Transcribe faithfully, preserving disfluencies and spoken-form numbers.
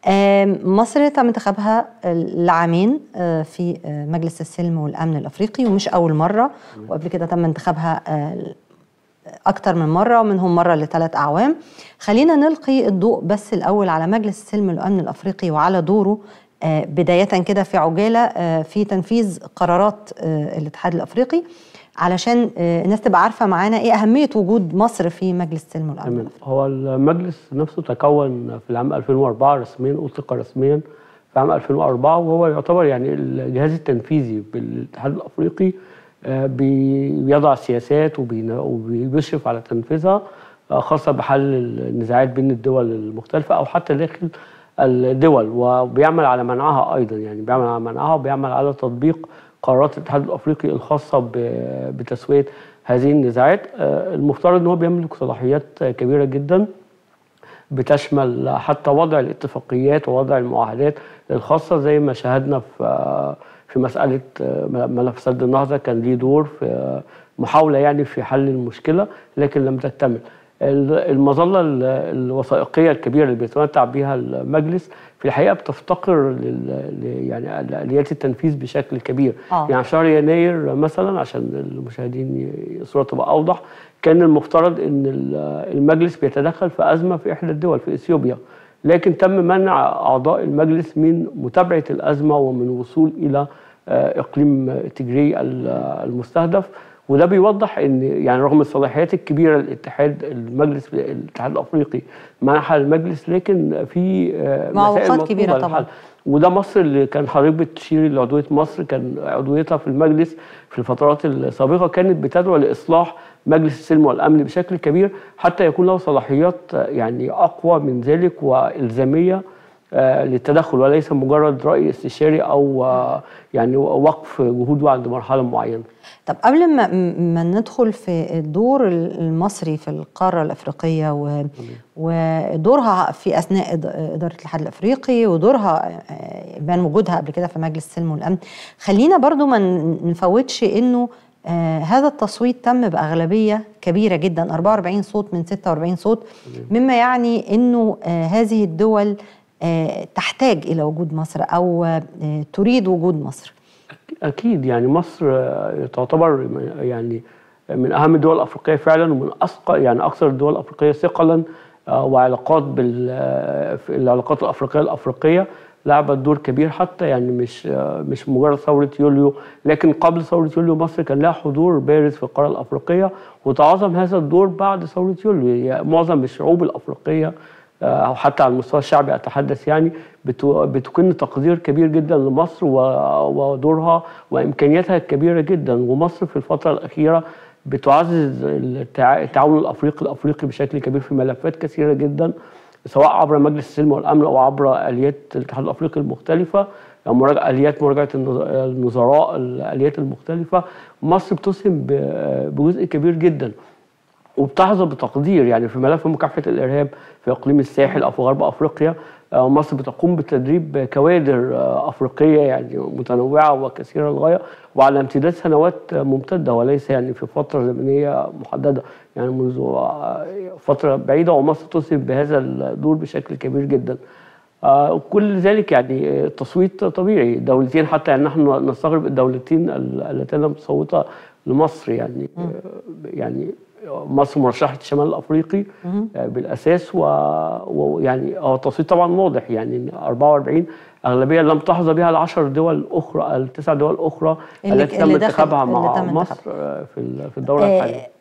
آم، مصر تم انتخابها لعامين آه، في آه، مجلس السلم والأمن الأفريقي، ومش أول مرة، وقبل كده تم انتخابها آه، أكتر من مرة، ومنهم مرة لثلاث أعوام. خلينا نلقي الضوء بس الأول على مجلس السلم والأمن الأفريقي وعلى دوره آه، بداية كده في عجالة آه، في تنفيذ قرارات آه، الاتحاد الأفريقي، علشان آه، الناس تبقى عارفة معانا إيه أهمية وجود مصر في مجلس السلم والأمن تمام. الأفريقي. هو المجلس نفسه تكون في العام ألفين وأربعة رسميا، أطلق رسميا في عام ألفين وأربعة، وهو يعتبر يعني الجهاز التنفيذي بالاتحاد الأفريقي. آه، بيضع سياسات وبين- وبيشرف على تنفيذها، آه، خاصة بحل النزاعات بين الدول المختلفة أو حتى داخل الدول، وبيعمل على منعها أيضا، يعني بيعمل على منعها وبيعمل على تطبيق قرارات الاتحاد الأفريقي الخاصة ب- بتسوية هذه النزاعات. آه، المفترض ان هو بيملك صلاحيات كبيره جدا، بتشمل حتى وضع الاتفاقيات ووضع المعاهدات الخاصه، زي ما شاهدنا في آه، في مساله آه، ملف سد النهضه، كان ليه دور في آه، محاوله يعني في حل المشكله، لكن لم تكتمل. المظله ال- الوثائقيه الكبيره اللي بيتمتع بها المجلس في الحقيقه بتفتقر لل ل- يعني لآليات التنفيذ بشكل كبير. آه. يعني شهر يناير مثلا، عشان المشاهدين ي- الصوره تبقى اوضح، كان المفترض ان ال- المجلس بيتدخل في ازمه في احدى الدول في اثيوبيا، لكن تم منع اعضاء المجلس من متابعه الازمه ومن الوصول الى آه، اقليم تجري ال- المستهدف. وده بيوضح ان يعني رغم الصلاحيات الكبيره للاتحاد المجلس الاتحاد الافريقي منحها للمجلس، لكن في آه، معوقات مسائل مطلوبه كبيرة طبعاً. للحل. وده مصر اللي كان حضرتك بتشيري لعضويه مصر، كان عضويتها في المجلس في الفترات السابقه كانت بتدعو لاصلاح مجلس السلم والامن بشكل كبير، حتى يكون له صلاحيات آه، يعني اقوى من ذلك والزاميه آه، للتدخل، وليس مجرد راي استشاري او آه، يعني وقف جهوده عند مرحله معينه. طب قبل ما ما ندخل في الدور المصري في القارة الأفريقية و- ودورها في أثناء إد- إدارة الاتحاد الأفريقي، ودورها آه، بان وجودها قبل كده في مجلس السلم والأمن، خلينا برضو ما ن- نفوتش إنه آه، هذا التصويت تم بأغلبية كبيرة جدا، أربعة وأربعين صوت من ستة وأربعين صوت، مما يعني إنه آه، هذه الدول آه، تحتاج إلى وجود مصر، أو آه، تريد وجود مصر. أكيد يعني مصر آه، تعتبر من- يعني من أهم الدول الأفريقية فعلا، ومن أثقل يعني أكثر الدول الأفريقية ثقلا آه، وعلاقات بال آه، في العلاقات الأفريقية الأفريقية لعبت دور كبير، حتى يعني مش آه، مش مجرد ثورة يوليو، لكن قبل ثورة يوليو مصر كان لها حضور بارز في القارة الأفريقية، وتعاظم هذا الدور بعد ثورة يوليو. يعني معظم الشعوب الأفريقية أو حتى على المستوى الشعبي أتحدث، يعني بتو- بتكن تقدير كبير جدا لمصر و- ودورها وإمكانياتها الكبيرة جدا. ومصر في الفترة الأخيرة بتعزز التع- التعاون الأفريقي الأفريقي بشكل كبير في ملفات كثيرة جدا، سواء عبر مجلس السلم والأمن أو عبر آليات الاتحاد الأفريقي المختلفة، أو مراجعة آليات مراجعة النظ- النظراء، الآليات المختلفة. مصر بتسهم ب- بجزء كبير جدا، وبتحظى بتقدير يعني في ملف مكافحة الإرهاب في إقليم الساحل أو في غرب أفريقيا. آه، مصر بتقوم بتدريب كوادر آه، أفريقية يعني متنوعة وكثيرة للغاية، وعلى امتداد سنوات آه، ممتدة، وليس يعني في فترة زمنية محددة، يعني منذ آه، فترة بعيدة. ومصر تسهم بهذا الدور بشكل كبير جدا. آه، كل ذلك يعني آه، تصويت طبيعي دولتين، حتى يعني نحن نستغرب الدولتين ال- اللتين لم تصوتا لمصر، يعني آه، يعني مصر مرشحة الشمال الأفريقي آه، بالأساس، ويعني هو التصويت طبعا واضح، يعني أربعة وأربعين أغلبية لم تحظى بها العشر دول الأخرى، التسع دول الأخرى اللي التي اللي تم دخل انتخابها اللي مع تم مصر انتخابها. آه، في ال- في الدورة آه، الحالية.